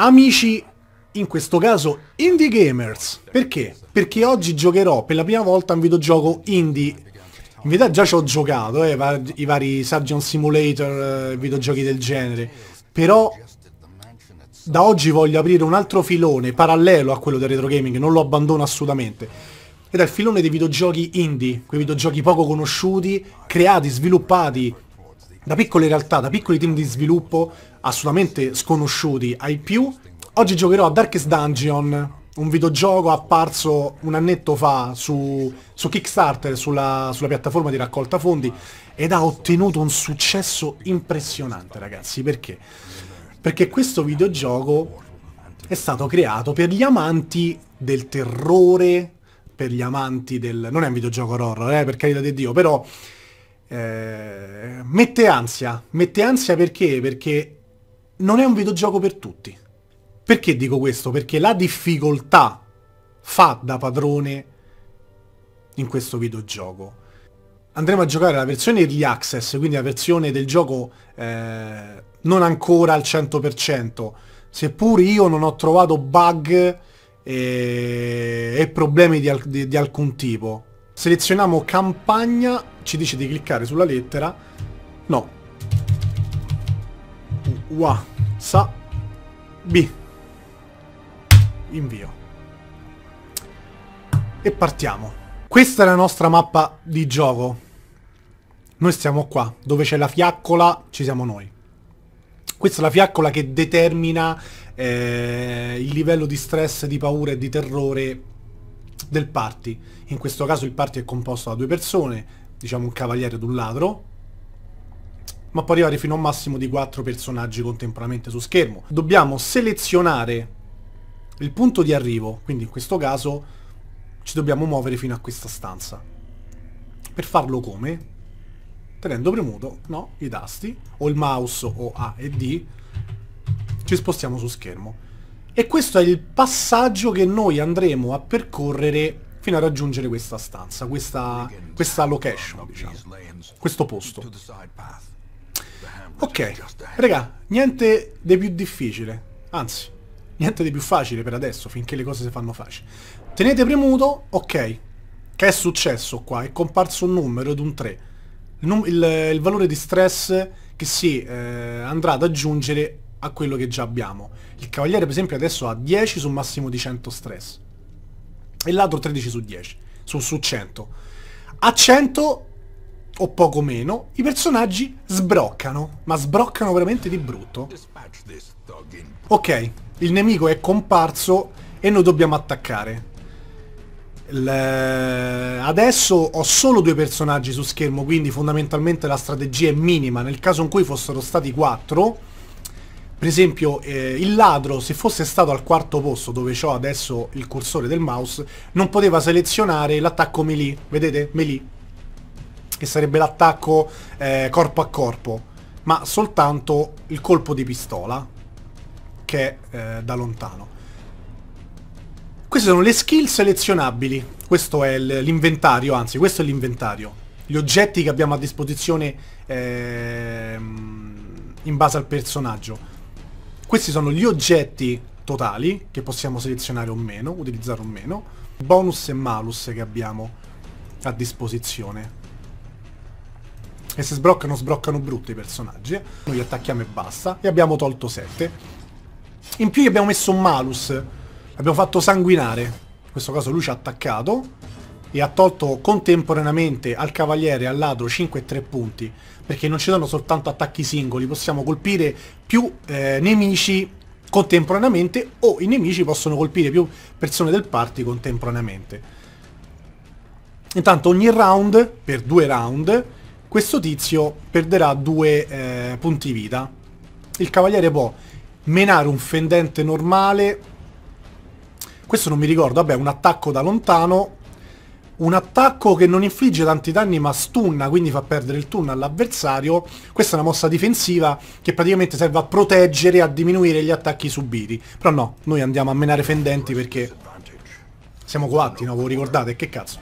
Amici, in questo caso indie gamers. Perché? Perché oggi giocherò per la prima volta un videogioco indie. In verità già ci ho giocato, i vari Surgeon Simulator, videogiochi del genere. Però da oggi voglio aprire un altro filone parallelo a quello del retro gaming, non lo abbandono assolutamente. Ed è il filone dei videogiochi indie, quei videogiochi poco conosciuti, creati, sviluppati da piccole realtà, da piccoli team di sviluppo, assolutamente sconosciuti ai più. Oggi giocherò a Darkest Dungeon, un videogioco apparso un annetto fa su Kickstarter, sulla piattaforma di raccolta fondi, ed ha ottenuto un successo impressionante, ragazzi. Perché? Perché questo videogioco è stato creato per gli amanti del terrore, per gli amanti del... non è un videogioco horror, per carità di Dio, però... mette ansia perché? Perché non è un videogioco per tutti. Perché dico questo? Perché la difficoltà fa da padrone in questo videogioco. Andremo a giocare la versione Early Access, quindi la versione del gioco non ancora al 100%, seppur io non ho trovato bug e problemi di alcun tipo. Selezioniamo campagna, ci dice di cliccare sulla lettera, no, B, invio, e partiamo. Questa è la nostra mappa di gioco. Noi stiamo qua, dove c'è la fiaccola, ci siamo noi. Questa è la fiaccola che determina il livello di stress, di paura e di terrore del party. In questo caso il party è composto da 2 persone, diciamo un cavaliere ed un ladro, ma può arrivare fino a un massimo di 4 personaggi contemporaneamente su schermo. Dobbiamo selezionare il punto di arrivo, quindi in questo caso ci dobbiamo muovere fino a questa stanza. Per farlo come? Tenendo premuto, no, i tasti, o il mouse o A e D, ci spostiamo su schermo. E questo è il passaggio che noi andremo a percorrere fino a raggiungere questa stanza, questa location, diciamo, questo posto. Ok, raga, niente di più difficile, anzi, niente di più facile per adesso, finché le cose si fanno facili. Tenete premuto, ok. Che è successo qua? È comparso un numero ed un 3. Il valore di stress che si andrà ad aggiungere a quello che già abbiamo. Il cavaliere per esempio adesso ha 10 su un massimo di 100 stress. E l'altro 13 su 10, su 100. A 100 o poco meno i personaggi sbroccano, ma sbroccano veramente di brutto. Ok, il nemico è comparso e noi dobbiamo attaccare. Adesso ho solo 2 personaggi su schermo, quindi fondamentalmente la strategia è minima. Nel caso in cui fossero stati 4, per esempio il ladro, se fosse stato al 4º posto dove ho adesso il cursore del mouse, non poteva selezionare l'attacco melee, vedete? Melee, che sarebbe l'attacco corpo a corpo, ma soltanto il colpo di pistola, che è da lontano. Queste sono le skill selezionabili, questo è l'inventario, anzi questo è l'inventario. Gli oggetti che abbiamo a disposizione in base al personaggio. Questi sono gli oggetti totali che possiamo selezionare o meno, utilizzare o meno. Bonus e malus che abbiamo a disposizione. E se sbroccano, sbroccano brutti i personaggi. Noi li attacchiamo e basta. E abbiamo tolto 7. In più gli abbiamo messo un malus. L'abbiamo fatto sanguinare. In questo caso lui ci ha attaccato e ha tolto contemporaneamente al cavaliere e al ladro 5 e 3 punti. Perché non ci sono soltanto attacchi singoli, possiamo colpire più nemici contemporaneamente, o i nemici possono colpire più persone del party contemporaneamente. Intanto ogni round, per 2 round, questo tizio perderà 2 punti vita. Il cavaliere può menare un fendente normale. Questo non mi ricordo, vabbè, un attacco da lontano. Un attacco che non infligge tanti danni ma stunna, quindi fa perdere il turno all'avversario. Questa è una mossa difensiva che praticamente serve a proteggere e a diminuire gli attacchi subiti. Però no, noi andiamo a menare fendenti perché siamo coatti, no? Ve lo ricordate? Che cazzo?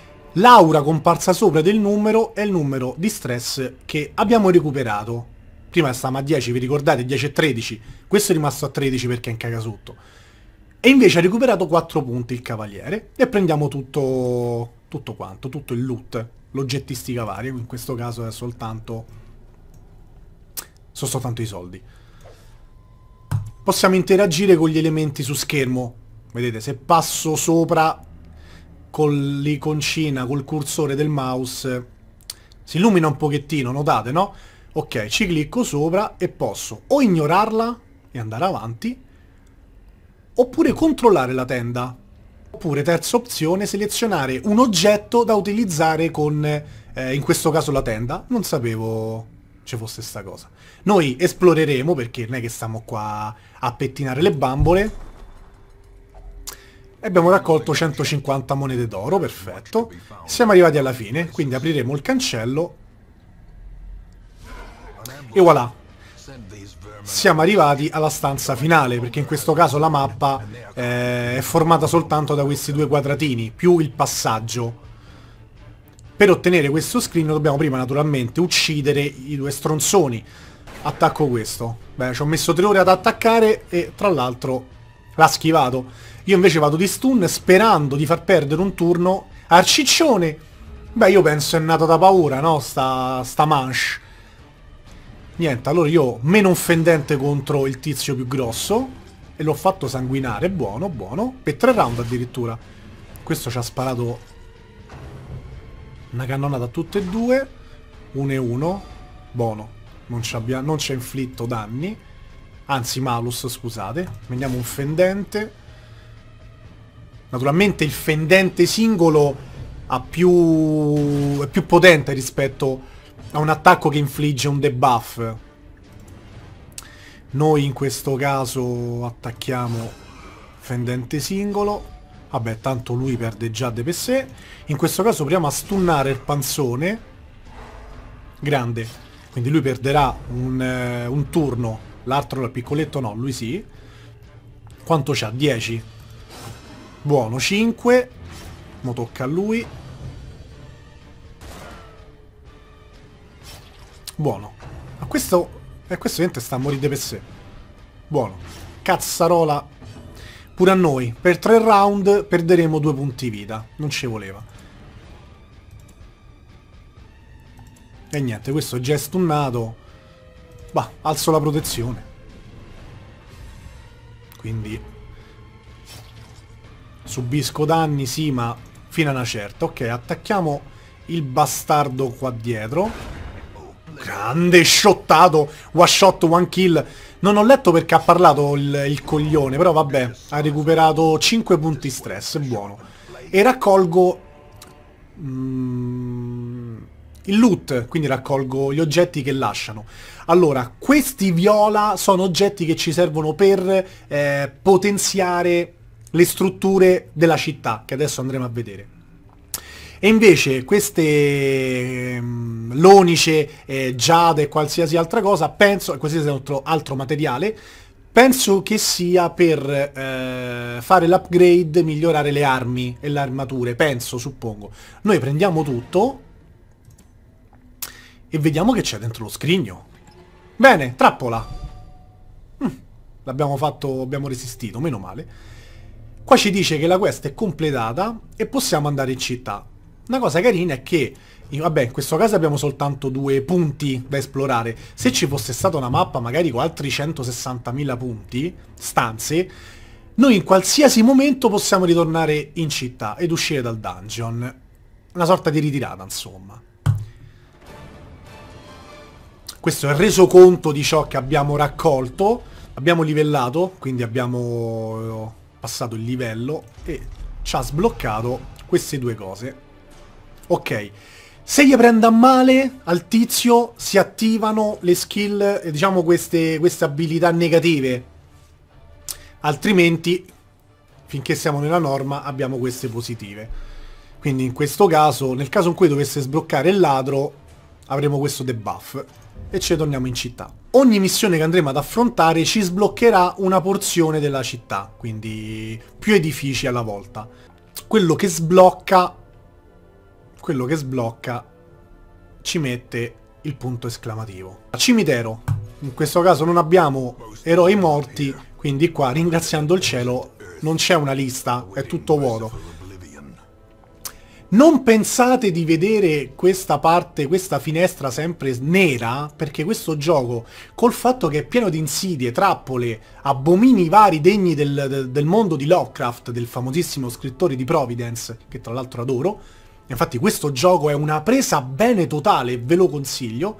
L'aura comparsa sopra del numero è il numero di stress che abbiamo recuperato. Prima stavamo a 10, vi ricordate? 10 e 13. Questo è rimasto a 13 perché è in cagasotto. E invece ha recuperato 4 punti il cavaliere. E prendiamo tutto quanto, tutto il loot, l'oggettistica varia. In questo caso è soltanto... sono soltanto i soldi. Possiamo interagire con gli elementi su schermo. Vedete, se passo sopra con l'iconcina, col cursore del mouse, si illumina un pochettino, notate, no? Ok, ci clicco sopra e posso o ignorarla e andare avanti, oppure controllare la tenda. Oppure, terza opzione, selezionare un oggetto da utilizzare con, in questo caso, la tenda. Non sapevo ci fosse sta cosa. Noi esploreremo, perché non è che stiamo qua a pettinare le bambole. E abbiamo raccolto 150 monete d'oro, perfetto. Siamo arrivati alla fine, quindi apriremo il cancello. E voilà. Siamo arrivati alla stanza finale, perché in questo caso la mappa è formata soltanto da questi due quadratini, più il passaggio. Per ottenere questo screen dobbiamo prima naturalmente uccidere i due stronzoni. Attacco questo. Beh, ci ho messo 3 ore ad attaccare e tra l'altro l'ha schivato. Io invece vado di stun sperando di far perdere un turno al ciccione. Beh, io penso è nato da paura, no? Sta manche. Niente, allora io meno un fendente contro il tizio più grosso e l'ho fatto sanguinare, buono, buono. Per 3 round addirittura. Questo ci ha sparato una cannonata a tutte e due. 1 e 1. Buono. Non ci ha inflitto danni. Anzi, malus, scusate. Prendiamo un fendente. Naturalmente il fendente singolo è più potente rispetto a un attacco che infligge un debuff. Noi in questo caso attacchiamo fendente singolo. Vabbè, tanto lui perde già de per sé. In questo caso proviamo a stunnare il panzone. Grande. Quindi lui perderà un turno. L'altro, il piccoletto, no, lui sì. Quanto c'ha? 10. Buono, 5. Mo tocca a lui. Buono. Ma questo niente sta a morire per sé. Buono. Cazzarola. Pure a noi. Per 3 round perderemo 2 punti vita. Non ci voleva. E niente, questo già è stunnato. Bah, alzo la protezione. Quindi subisco danni, sì, ma fino a una certa. Ok, attacchiamo il bastardo qua dietro. Grande shottato. One shot, one kill. Non ho letto perché ha parlato il coglione, però vabbè. Ha recuperato 5 punti stress, buono. E raccolgo il loot, quindi raccolgo gli oggetti che lasciano. Allora, questi viola sono oggetti che ci servono per potenziare le strutture della città, che adesso andremo a vedere. E invece queste lonice, giade e qualsiasi altra cosa, penso, qualsiasi altro materiale, penso che sia per fare l'upgrade, migliorare le armi e le armature, penso, suppongo. Noi prendiamo tutto e vediamo che c'è dentro lo scrigno. Bene, trappola. L'abbiamo fatto, abbiamo resistito, meno male. Qua ci dice che la quest è completata e possiamo andare in città. Una cosa carina è che, vabbè, in questo caso abbiamo soltanto 2 punti da esplorare. Se ci fosse stata una mappa magari con altri 160.000 punti, stanze, noi in qualsiasi momento possiamo ritornare in città ed uscire dal dungeon. Una sorta di ritirata, insomma. Questo è il resoconto di ciò che abbiamo raccolto. Abbiamo livellato, quindi abbiamo passato il livello e ci ha sbloccato queste 2 cose. Ok, se gli prende a male al tizio si attivano le skill, diciamo queste abilità negative. Altrimenti, finché siamo nella norma, abbiamo queste positive. Quindi in questo caso, nel caso in cui dovesse sbloccare il ladro, avremo questo debuff. E ci torniamo in città. Ogni missione che andremo ad affrontare ci sbloccherà una porzione della città, quindi più edifici alla volta. Quello che sblocca ci mette il punto esclamativo. Cimitero. in questo caso non abbiamo eroi morti, quindi qua, ringraziando il cielo, non c'è una lista, è tutto vuoto. Non pensate di vedere questa parte, questa finestra sempre nera, perché questo gioco, col fatto che è pieno di insidie, trappole, abomini vari degni del mondo di Lovecraft, del famosissimo scrittore di Providence, che tra l'altro adoro, infatti questo gioco è una presa bene totale, ve lo consiglio.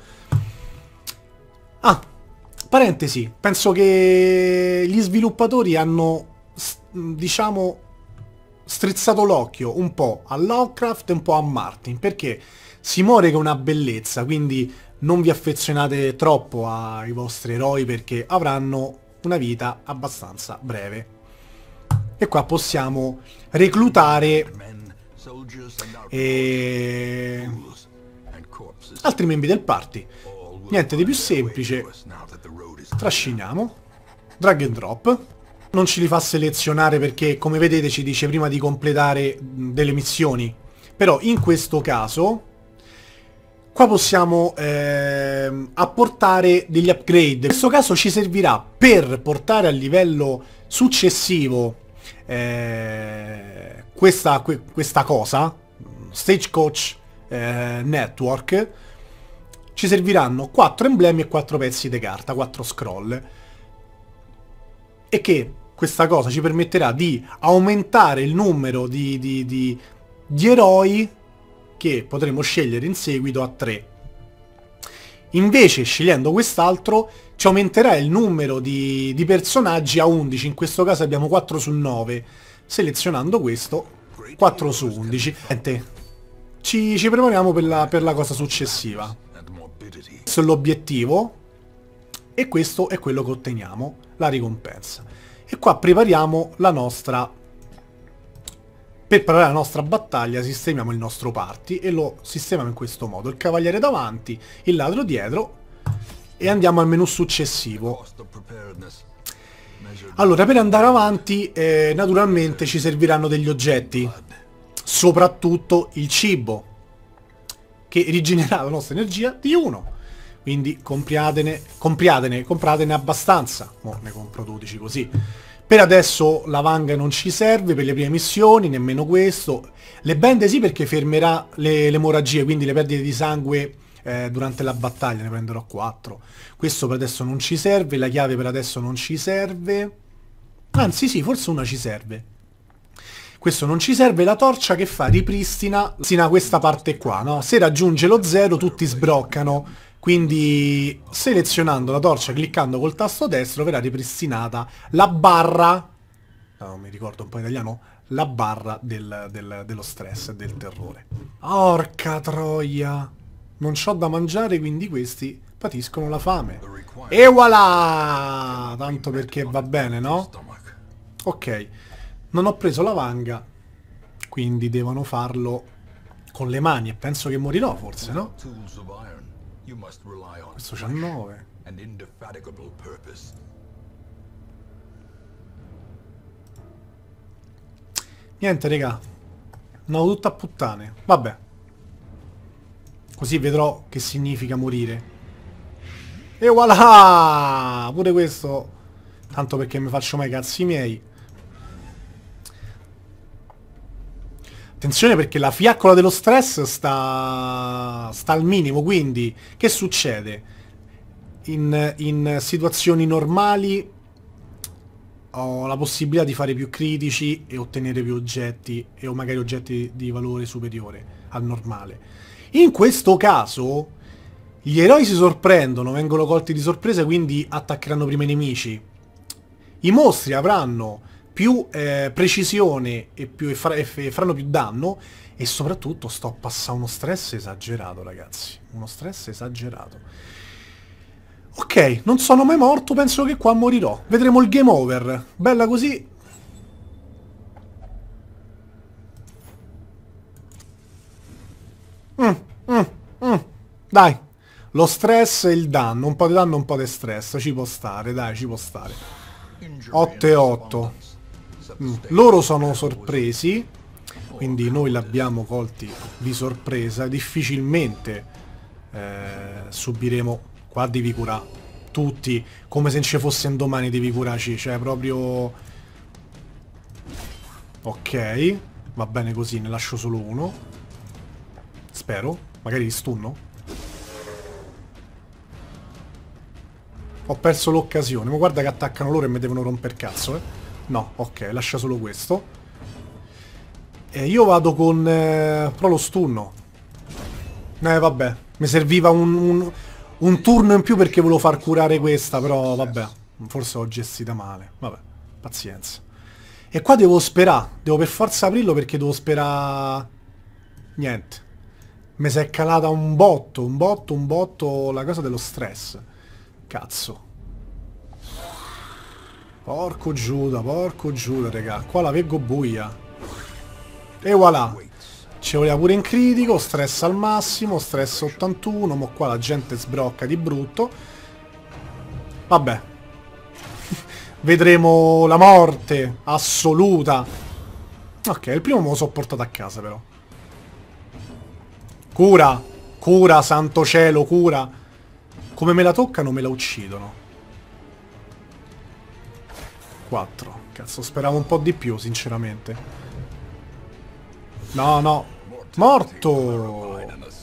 Ah, parentesi, penso che gli sviluppatori hanno, diciamo, strizzato l'occhio un po' a Lovecraft e un po' a Martin, perché si muore con una bellezza, quindi non vi affezionate troppo ai vostri eroi perché avranno una vita abbastanza breve. E qua possiamo reclutare altri membri del party. Niente di più semplice. Trasciniamo. Drag and drop. Non ci li fa selezionare perché, come vedete, ci dice prima di completare delle missioni. Però in questo caso qua possiamo apportare degli upgrade. In questo caso ci servirà per portare a livello successivo questa cosa, Stagecoach Network. Ci serviranno 4 emblemi e 4 pezzi di carta, 4 scroll. E che questa cosa ci permetterà di aumentare il numero di eroi che potremo scegliere in seguito a 3. Invece, scegliendo quest'altro, ci aumenterà il numero di personaggi a 11. In questo caso abbiamo 4 su 9. Selezionando questo, 4 su 11. Ci prepariamo per la cosa successiva. Questo è l'obiettivo. E questo è quello che otteniamo, la ricompensa. E qua prepariamo la nostra... Per preparare la nostra battaglia sistemiamo il nostro party e lo sistemiamo in questo modo. Il cavaliere davanti, il ladro dietro e andiamo al menu successivo. Allora, per andare avanti naturalmente ci serviranno degli oggetti, soprattutto il cibo, che rigenererà la nostra energia di 1. Quindi compratene abbastanza. Mo ne compro 12 così. Per adesso la vanga non ci serve per le prime missioni, nemmeno questo. Le bende sì, perché fermerà le emorragie, quindi le perdite di sangue durante la battaglia, ne prenderò 4. Questo per adesso non ci serve, la chiave per adesso non ci serve. Anzi sì, forse una ci serve. Questo non ci serve, la torcia che fa? Ripristina questa parte qua, no? Se raggiunge lo 0 tutti sbroccano. Quindi selezionando la torcia, cliccando col tasto destro, verrà ripristinata la barra, non mi ricordo un po' in italiano, la barra dello stress e del terrore. Porca troia! Non c'ho da mangiare, quindi questi patiscono la fame. E voilà! Tanto perché va bene, no? Ok, non ho preso la vanga, quindi devono farlo con le mani e penso che morirò forse, no? Questo c'ha 9. Niente, raga. No, tutto a puttane. Vabbè. Così vedrò che significa morire. E voilà! Pure questo. Tanto perché mi faccio mai i cazzi miei. Attenzione perché la fiaccola dello stress sta al minimo, quindi che succede? In situazioni normali ho la possibilità di fare più critici e ottenere più oggetti e o magari oggetti di valore superiore al normale. In questo caso gli eroi si sorprendono, vengono colti di sorpresa, quindi attaccheranno prima i nemici. I mostri avranno più precisione e faranno più danno e soprattutto sto passando uno stress esagerato, ragazzi. Uno stress esagerato. Ok, non sono mai morto, penso che qua morirò. Vedremo il game over. Bella così. Dai. Lo stress e il danno. Un po' di danno, un po' di stress. Ci può stare, dai, ci può stare. 8 e 8. Loro sono sorpresi, quindi noi l'abbiamo colti di sorpresa. Difficilmente subiremo. Qua devi curare. Tutti, come se non ci fosse un domani devi curarci, cioè proprio... Ok, va bene così, ne lascio solo uno. Spero, magari li stunno. Ho perso l'occasione, ma guarda che attaccano loro e mi devono romper cazzo, eh. No, ok, lascia solo questo. E io vado con... però lo stunno. Vabbè, mi serviva un turno in più perché volevo far curare questa, però vabbè, forse l'ho gestita male. Vabbè, pazienza. E qua devo sperare, devo per forza aprirlo perché devo sperare... Niente. Mi si è calata un botto la cosa dello stress. Cazzo. Porco Giuda, raga. Qua la veggo buia. E voilà. Ci voleva pure in critico, stress al massimo, stress 81, mo qua la gente sbrocca di brutto. Vabbè. Vedremo la morte assoluta. Ok, il primo me lo so portato a casa però. Cura, cura, santo cielo, cura. Come me la toccano me la uccidono. 4. Cazzo, speravo un po' di più, sinceramente. No, no. Morto!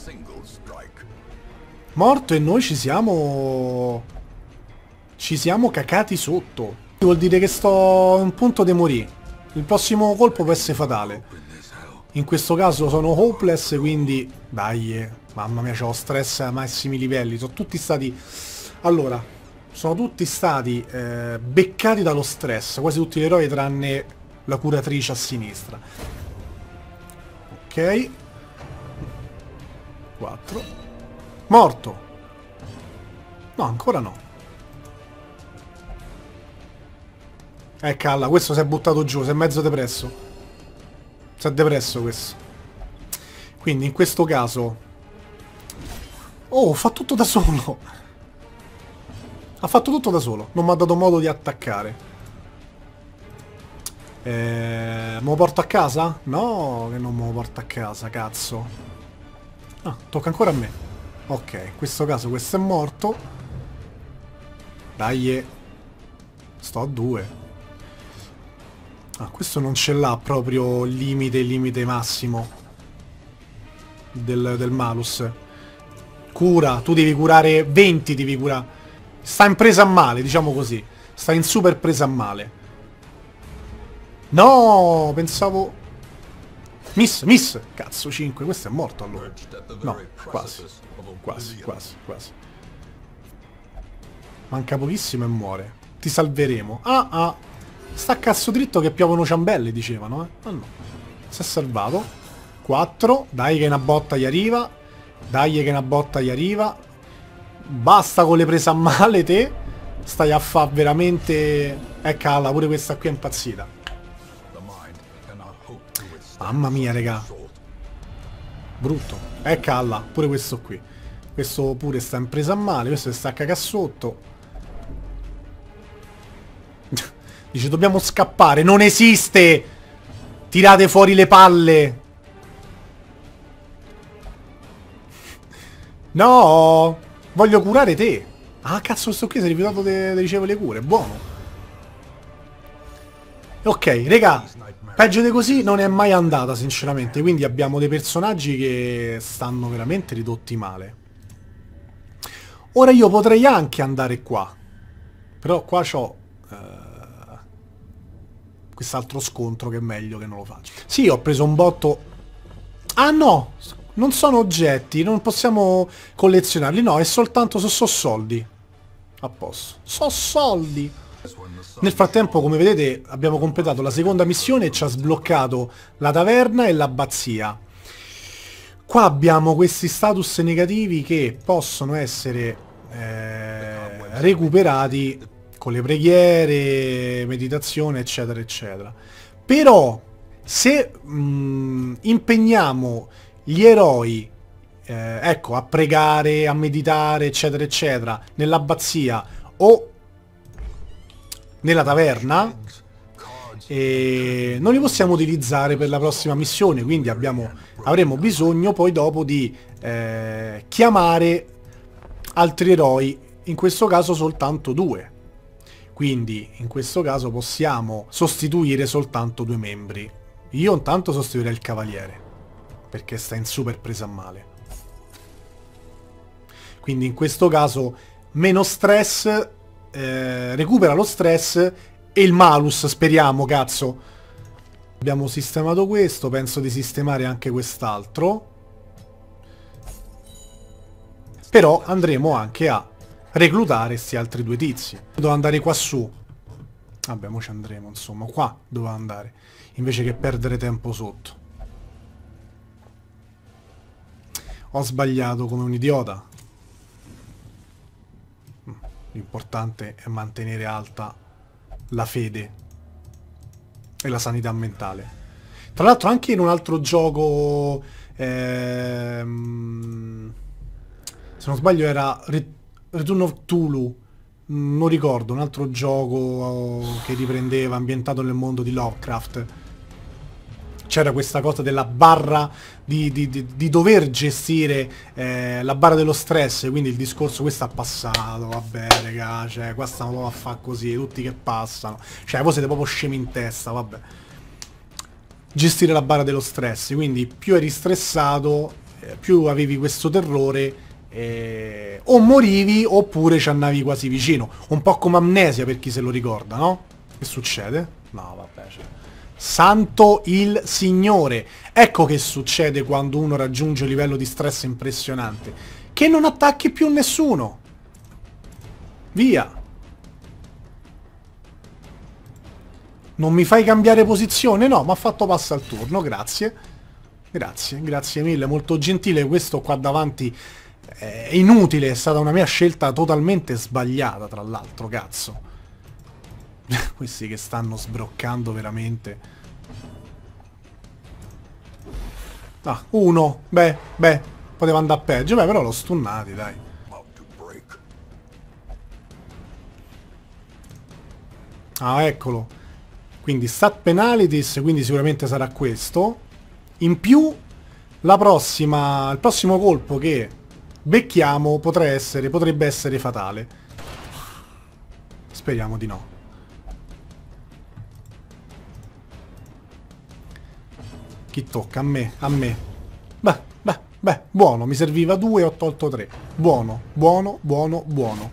Morto e noi ci siamo... Ci siamo cacati sotto. Vuol dire che sto a un punto di morire. Il prossimo colpo può essere fatale. In questo caso sono hopeless, quindi... Dai, mamma mia, c'ho stress ai massimi livelli. Sono tutti stati... Allora, sono tutti stati beccati dallo stress. Quasi tutti gli eroi tranne la curatrice a sinistra. Ok. 4. Morto. No, ancora no. Calla, questo si è buttato giù, si è mezzo depresso. Si è depresso questo. Quindi in questo caso... Oh, fa tutto da solo. Ha fatto tutto da solo. Non mi ha dato modo di attaccare. Me lo porto a casa? No, che non me lo porto a casa, cazzo. Ah, tocca ancora a me. Ok, in questo caso questo è morto. Dai. Sto a 2. Ah, questo non ce l'ha proprio limite massimo del malus. Cura, tu devi curare 20, devi curare. Sta in presa a male, diciamo così. Sta in super presa a male. No, pensavo... Miss. Cazzo, 5. Questo è morto allora. No, quasi. Quasi. Manca pochissimo e muore. Ti salveremo. Ah. Sta a cazzo dritto che piovono ciambelle, dicevano, eh. Ah no. Si è salvato. 4. Dai che una botta gli arriva. Basta con le prese a male, te. Stai a fa' veramente... Calla, pure questa qui è impazzita. Mamma mia, raga. Brutto. Calla, pure questo qui. Questo pure sta in presa a male. Questo sta a cagà sotto. Dice, dobbiamo scappare. Non esiste! Tirate fuori le palle. No! Voglio curare te. Ah, cazzo, questo qui si è rifiutato di ricevere le cure. Buono. Ok, raga. Peggio di così non è mai andata, sinceramente. Quindi abbiamo dei personaggi che stanno veramente ridotti male. Ora io potrei anche andare qua. Però qua c'ho... quest'altro scontro che è meglio che non lo faccio. Sì, ho preso un botto... Ah no! Non sono oggetti, non possiamo collezionarli. No, è soltanto... So soldi. A posto. So soldi! Nel frattempo, come vedete, abbiamo completato la seconda missione e ci ha sbloccato la taverna e l'abbazia. Qua abbiamo questi status negativi che possono essere recuperati con le preghiere, meditazione, eccetera, eccetera. Però, se impegniamo gli eroi, ecco, a pregare, a meditare, eccetera, eccetera, nell'abbazia o nella taverna, non li possiamo utilizzare per la prossima missione, quindi avremo bisogno poi dopo di chiamare altri eroi in questo caso soltanto 2. Quindi in questo caso possiamo sostituire soltanto 2 membri. Io intanto sostituirei il cavaliere, perché sta in super presa a male. Quindi in questo caso meno stress, recupera lo stress e il malus, speriamo, cazzo. Abbiamo sistemato questo, penso di sistemare anche quest'altro. Però andremo anche a reclutare questi altri 2 tizi. Devo andare qua su. Vabbè, mo ci andremo, insomma, qua dove andare, invece che perdere tempo sotto. Ho sbagliato come un idiota. L'importante è mantenere alta la fede e la sanità mentale. Tra l'altro anche in un altro gioco, se non sbaglio era Return of Cthulhu, non ricordo, un altro gioco che riprendeva, ambientato nel mondo di Lovecraft. C'era questa cosa della barra di dover gestire la barra dello stress, quindi il discorso questo ha passato, vabbè raga, cioè qua stiamo proprio a fare così, tutti che passano, cioè voi siete proprio scemi in testa, vabbè. Gestire la barra dello stress, quindi più eri stressato, più avevi questo terrore, o morivi oppure ci andavi quasi vicino, un po' come Amnesia per chi se lo ricorda, no? Che succede? No, vabbè, cioè. Santo il Signore. Ecco che succede quando uno raggiunge un livello di stress impressionante. Che non attacchi più nessuno. Via. Non mi fai cambiare posizione? No, mi ha fatto passare il turno, grazie. Grazie, grazie mille, molto gentile. Questo qua davanti è inutile, è stata una mia scelta totalmente sbagliata, tra l'altro, cazzo. Questi che stanno sbroccando veramente. Ah, uno. Beh, poteva andare peggio. Beh, però l'ho stunnati, dai. Ah, eccolo. Quindi stat penalities, quindi sicuramente sarà questo. In più, il prossimo colpo che becchiamo potrebbe essere fatale. Speriamo di no. Chi tocca? A me, a me. Beh, buono, mi serviva 2 e ho tolto 3. Buono, buono, buono, buono.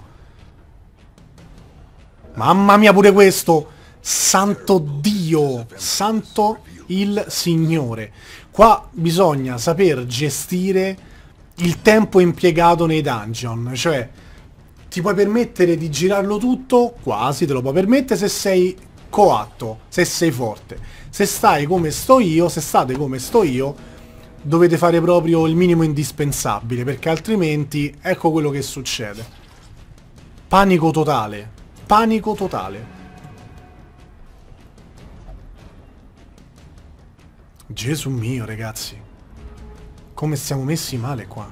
Mamma mia pure questo! Santo Dio! Santo il Signore. Qua bisogna saper gestire il tempo impiegato nei dungeon. Cioè, ti puoi permettere di girarlo tutto, quasi te lo puoi permettere se sei coatto, se sei forte. Se stai come sto io, se state come sto io, dovete fare proprio il minimo indispensabile, perché altrimenti ecco quello che succede. Panico totale. Panico totale. Gesù mio, ragazzi. Come siamo messi male qua.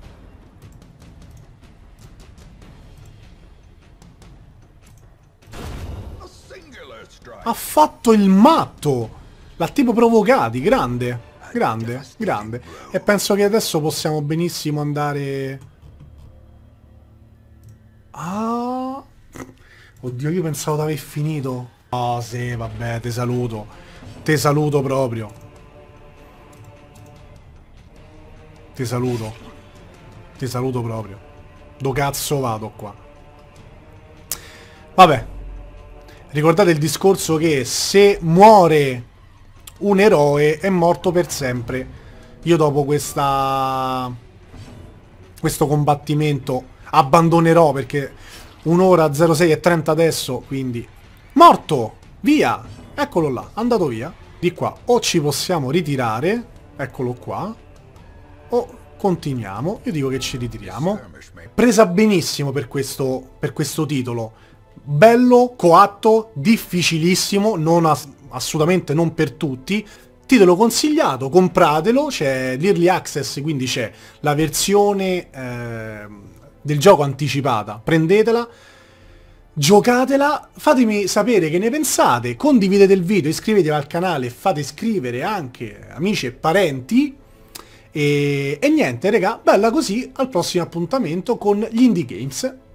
Ha fatto il matto! L'ha tipo provocati, grande. Grande, grande. E penso che adesso possiamo benissimo andare... Ah... Oddio, io pensavo di aver finito. Oh, sì, vabbè, te saluto. Te saluto proprio. Ti saluto. Ti saluto proprio. Do cazzo vado qua. Vabbè. Ricordate il discorso che se muore un eroe è morto per sempre. Io dopo questo combattimento abbandonerò perché 1:06:30 adesso, quindi... Morto! Via! Eccolo là, andato via. Di qua o ci possiamo ritirare, eccolo qua, o continuiamo. Io dico che ci ritiriamo. Presa benissimo per questo titolo. Bello, coatto, difficilissimo, assolutamente non per tutti. Titolo consigliato, compratelo, c'è l'Early Access, quindi c'è la versione del gioco anticipata. Prendetela, giocatela, fatemi sapere che ne pensate, condividete il video, iscrivetevi al canale e fate iscrivere anche amici e parenti. E niente, raga, bella così, al prossimo appuntamento con gli Indie Games.